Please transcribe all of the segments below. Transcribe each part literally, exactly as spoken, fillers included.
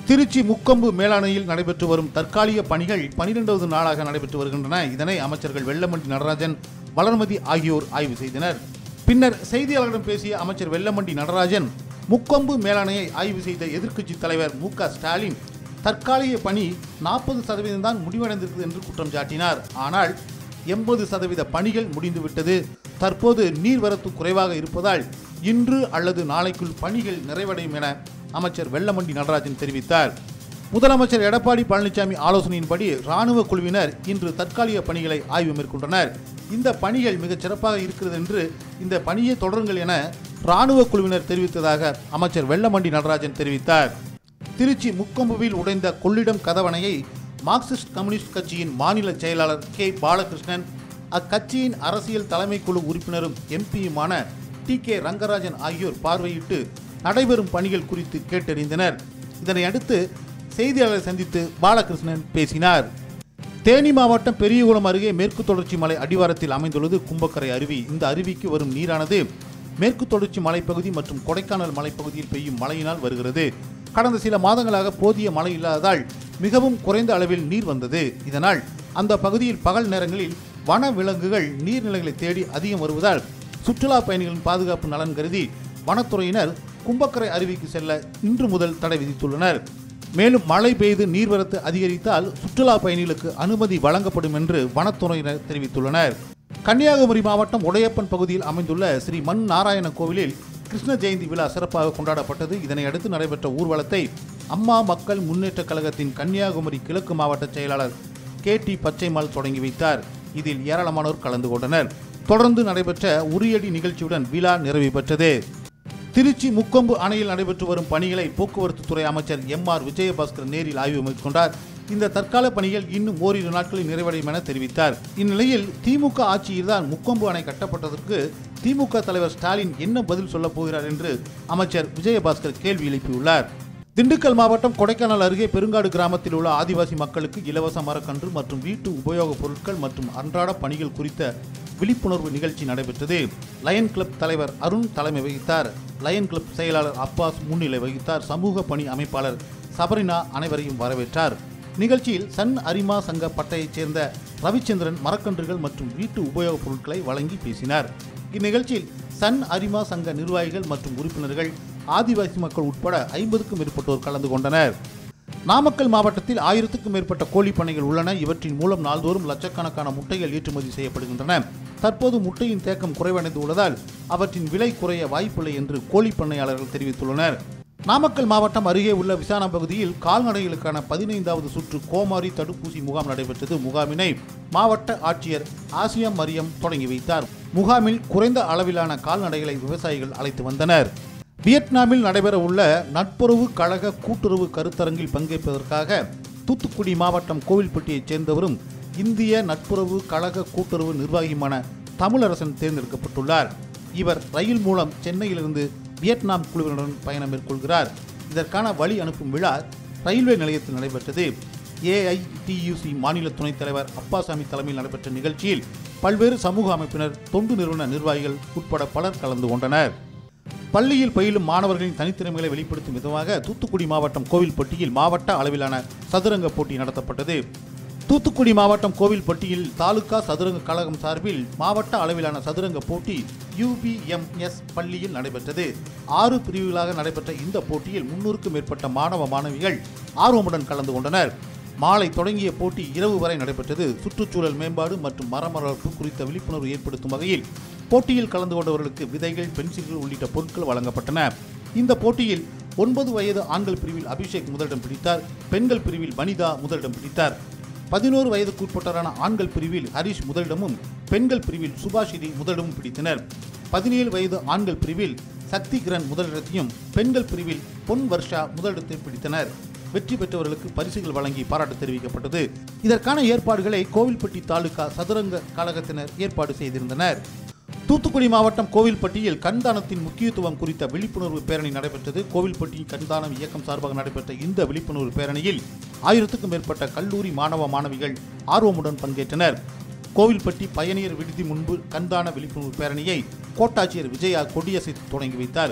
திருச்சி முக்கொம்பு மேலாணையில் நடைபெற்று வரும் தற்காலிக பணிகள் பனிரெண்டாவது நாளாக நடைபெற்று வருகின்றன. இதனை அமைச்சர்கள் வெல்லமண்டி நடராஜன், வளர்மதி ஆகியோர் ஆய்வு செய்தனர். பின்னர் செய்தியாளர்களிடம் பேசிய அமைச்சர் வெல்லமண்டி நடராஜன், முக்கொம்பு மேலாணையை ஆய்வு செய்த எதிர்க்கட்சி தலைவர் மு க ஸ்டாலின் தற்காலிக பணி நாற்பது சதவீதம் தான் முடிவடைந்திருக்கிறது என்று குற்றம் சாட்டினார். ஆனால் எண்பது சதவீத பணிகள் முடிந்துவிட்டது. தற்போது நீர்வரத்து குறைவாக இருப்பதால் இன்று அல்லது நாளைக்குள் பணிகள் நிறைவடையும் என அமைச்சர் வெல்லமண்டி நடராஜன் தெரிவித்தார். முதலமைச்சர் எடப்பாடி பழனிசாமி ஆலோசனையின்படி ராணுவ குழுவினர் இன்று தற்காலிக பணிகளை ஆய்வு மேற்கொண்டனர். இந்த பணிகள் மிகச் சிறப்பாக இருக்கிறது என்று இந்த பணியை தொடருங்கள் என ராணுவ குழுவினர் தெரிவித்ததாக அமைச்சர் வெல்லமண்டி நடராஜன் தெரிவித்தார். திருச்சி முக்கொம்புவில் உடைந்த கொள்ளிடம் கதவணையை மார்க்சிஸ்ட் கம்யூனிஸ்ட் கட்சியின் மாநில செயலாளர் கே பாலகிருஷ்ணன், அக்கட்சியின் அரசியல் தலைமை குழு உறுப்பினரும் எம்பியுமான டி கே ரங்கராஜன் ஆகியோர் பார்வையிட்டு நடைபெறும் பணிகள் குறித்து கேட்டறிந்தனர். இதனை அடுத்து செய்தியாளரை சந்தித்து பாலகிருஷ்ணன் பேசினார். தேனி மாவட்டம் பெரியகுளம் அருகே மேற்கு தொடர்ச்சி மலை அடிவாரத்தில் அமைந்துள்ளது கும்பக்கரை அருவி. இந்த அருவிக்கு வரும் நீரானது மேற்கு தொடர்ச்சி மலைப்பகுதி மற்றும் கொடைக்கானல் மலைப்பகுதியில் பெய்யும் மழையினால் வருகிறது. கடந்த சில மாதங்களாக போதிய மழை இல்லாததால் மிகவும் குறைந்த அளவில் நீர் வந்தது. இதனால் அந்த பகுதியில் பகல் நேரங்களில் வன விலங்குகள் நீர்நிலைகளை தேடி அதிகம் வருவதால் சுற்றுலா பயணிகளின் பாதுகாப்பு நலன் கருதி வனத்துறையினர் கும்பக்கரை அருவிக்கு செல்ல இன்று முதல் தடை விதித்துள்ளனர். மேலும் மழை பெய்து நீர்வரத்து அதிகரித்தால் சுற்றுலா பயணிகளுக்கு அனுமதி வழங்கப்படும் என்று வனத்துறையினர் தெரிவித்துள்ளனர். கன்னியாகுமரி மாவட்டம் உடையப்பன் பகுதியில் அமைந்துள்ள ஸ்ரீ மண் நாராயண கோவிலில் கிருஷ்ண ஜெயந்தி விழா சிறப்பாக கொண்டாடப்பட்டது. இதனை அடுத்து நடைபெற்ற ஊர்வலத்தை அம்மா மக்கள் முன்னேற்ற கழகத்தின் கன்னியாகுமரி கிழக்கு மாவட்ட செயலாளர் கே டி பச்சைமால் தொடங்கி வைத்தார். இதில் ஏராளமானோர் கலந்து கொண்டனர். தொடர்ந்து நடைபெற்ற உரியடி நிகழ்ச்சியுடன் விழா நிறைவு பெற்றது. திருச்சி முக்கொம்பு அணையில் நடைபெற்று வரும் பணிகளை போக்குவரத்து துறை அமைச்சர் எம் ஆர் விஜயபாஸ்கர் நேரில் ஆய்வு மேற்கொண்டார். இந்த தற்கால பணிகள் இன்னும் ஓரிரு நாட்களில் நிறைவடையும் என தெரிவித்தார். இந்நிலையில் திமுக ஆட்சியில்தான் முக்கொம்பு அணை கட்டப்பட்டதற்கு திமுக தலைவர் ஸ்டாலின் என்ன பதில் சொல்லப் போகிறார் என்று அமைச்சர் விஜயபாஸ்கர் கேள்வி எழுப்பியுள்ளார். திண்டுக்கல் மாவட்டம் கொடைக்கானல் அருகே பெருங்காடு கிராமத்தில் உள்ள ஆதிவாசி மக்களுக்கு இலவச மரக்கன்று மற்றும் வீட்டு உபயோகப் பொருட்கள் மற்றும் அன்றாட பணிகள் குறித்த விழிப்புணர்வு நிகழ்ச்சி நடைபெற்றது. லயன் கிளப் தலைவர் அருண் தலைமை வகித்தார். லயன் கிளப் செயலாளர் அப்பாஸ் முன்னிலை வகித்தார். சமூக பணி அமைப்பாளர் சபரினா அனைவரையும் வரவேற்றார். நிகழ்ச்சியில் சன் அரிமா சங்க பட்டையைச் சேர்ந்த ரவிச்சந்திரன் மரக்கன்றுகள் மற்றும் வீட்டு உபயோகப் பொருட்களை வழங்கி பேசினார். இந்நிகழ்ச்சியில் சன் அரிமா சங்க நிர்வாகிகள் மற்றும் உறுப்பினர்கள், ஆதிவாசி மக்கள் உட்பட ஐம்பதுக்கும் மேற்பட்டோர் கலந்து கொண்டனர். நாமக்கல் மாவட்டத்தில் ஆயிரத்துக்கும் மேற்பட்ட கோழி பண்ணைகள் உள்ளன. இவற்றின் மூலம் நாள்தோறும் லட்சக்கணக்கான முட்டைகள் ஏற்றுமதி செய்யப்படுகின்றன. தற்போது முட்டையின் தேக்கம் குறைவடைந்து உள்ளதால் அவற்றின் விலை குறைய வாய்ப்பில்லை என்று கோழி பண்ணையாளர்கள் தெரிவித்துள்ளனர். நாமக்கல் மாவட்டம் அருகே உள்ள விசானம் பகுதியில் கால்நடைகளுக்கான பதினைந்தாவது சுற்று கோமாரி தடுப்பூசி முகாம் நடைபெற்றது. முகாமினை மாவட்ட ஆட்சியர் ஆசியா மரியம் தொடங்கி வைத்தார். முகாமில் குறைந்த அளவிலான கால்நடைகளை விவசாயிகள் அழைத்து வந்தனர். வியட்நாமில் நடைபெற உள்ள நட்புறவு கழக கூட்டுறவு கருத்தரங்கில் பங்கேற்பதற்காக தூத்துக்குடி மாவட்டம் கோவில்பட்டியைச் சேர்ந்தவரும் இந்திய நட்புறவு கழக கூட்டுறவு நிர்வாகியுமான தமிழரசன் தேர்ந்தெடுக்கப்பட்டுள்ளார். இவர் ரயில் மூலம் சென்னையிலிருந்து வியட்நாம் குழுவினருடன் பயணம் மேற்கொள்கிறார். இதற்கான வழி அனுப்பும் விழா ரயில்வே நிலையத்தில் நடைபெற்றது. A I T U C மாநில துணைத் தலைவர் அப்பாசாமி தலைமையில் நடைபெற்ற நிகழ்ச்சியில் பல்வேறு சமூக அமைப்பினர், தொண்டு நிறுவன நிர்வாகிகள் உட்பட பலர் கலந்து கொண்டனர். பள்ளியில் பயிலும் மாணவர்களின் தனித்திறமைகளை வெளிப்படுத்தும் விதமாக தூத்துக்குடி மாவட்டம் கோவில்பட்டியில் மாவட்ட அளவிலான சதுரங்க போட்டி நடத்தப்பட்டது. தூத்துக்குடி மாவட்டம் கோவில்பட்டியில் தாலுகா சதுரங்க கழகம் சார்பில் மாவட்ட அளவிலான சதுரங்க போட்டி யூ பி எம் எஸ் பள்ளியில் நடைபெற்றது. ஆறு பிரிவுகளாக நடைபெற்ற இந்த போட்டியில் முன்னூறுக்கும் மேற்பட்ட மாணவ மாணவிகள் ஆர்வமுடன் கலந்து கொண்டனர். மாலை தொடங்கிய போட்டி இரவு வரை நடைபெற்றது. சுற்றுச்சூழல் மேம்பாடு மற்றும் மரம் வளர்ப்பு குறித்த விழிப்புணர்வு ஏற்படுத்தும் வகையில் போட்டியில் கலந்து கொண்டவர்களுக்கு விதைகள், பென்சில்கள் உள்ளிட்ட பொருட்கள் வழங்கப்பட்டன. இந்த போட்டியில் ஒன்பது வயது ஆண்கள் பிரிவில் அபிஷேக் முதலிடம் பிடித்தார். பெண்கள் பிரிவில் வனிதா முதலிடம் பிடித்தார். பதினோரு வயதுக்குட்பட்டரான ஆண்கள் பிரிவில் ஹரிஷ் முதலிடமும் பெண்கள் பிரிவில் சுபாஷினி முதலிடமும் பிடித்தனர். பதினேழு வயது ஆண்கள் பிரிவில் சக்தி கிரண் முதலிடத்தையும் பெண்கள் பிரிவில் பொன் வர்ஷா முதலிடத்தையும் பிடித்தனர். வெற்றி பெற்றவர்களுக்கு பரிசுகள் வழங்கி பாராட்டு தெரிவிக்கப்பட்டது. இதற்கான ஏற்பாடுகளை கோவில்பட்டி தாலுகா சதுரங்க கழகத்தினர் ஏற்பாடு செய்திருந்தனர். தூத்துக்குடி மாவட்டம் கோவில்பட்டியில் கண்தானத்தின் முக்கியத்துவம் குறித்த விழிப்புணர்வு பேரணி நடைபெற்றது. கோவில்பட்டி கண்தானம் இயக்கம் சார்பாக நடைபெற்ற இந்த விழிப்புணர்வு பேரணியில் ஆயிரத்துக்கும் மேற்பட்ட கல்லூரி மாணவ மாணவிகள் ஆர்வமுடன் பங்கேற்றனர். கோவில்பட்டி பயணியர் விடுதி முன்பு கண்தான விழிப்புணர்வு பேரணியை கோட்டாட்சியர் விஜயா கொடியசைத்து தொடங்கி வைத்தார்.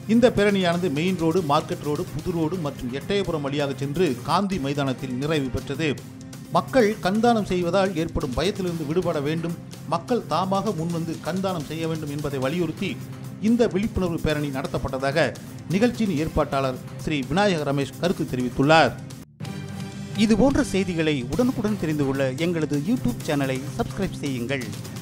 இந்த பேரணியானது மெயின் ரோடு, மார்க்கெட் ரோடு, புது ரோடு மற்றும் எட்டயபுரம் வழியாக சென்று காந்தி மைதானத்தில் நிறைவு பெற்றது. மக்கள் கண்தானம் செய்வதால் ஏற்படும் பயத்திலிருந்து விடுபட வேண்டும், மக்கள் தாமாக முன்வந்து கண்தானம் செய்ய வேண்டும் என்பதை வலியுறுத்தி இந்த விழிப்புணர்வு பேரணி நடத்தப்பட்டதாக நிகழ்ச்சியின் ஏற்பாட்டாளர் ஸ்ரீ விநாயக ரமேஷ் கருத்து தெரிவித்துள்ளார். இதுபோன்ற செய்திகளை உடனுக்குடன் தெரிந்து கொள்ள எங்களது யூடியூப் சேனலை சப்ஸ்கிரைப் செய்யுங்கள்.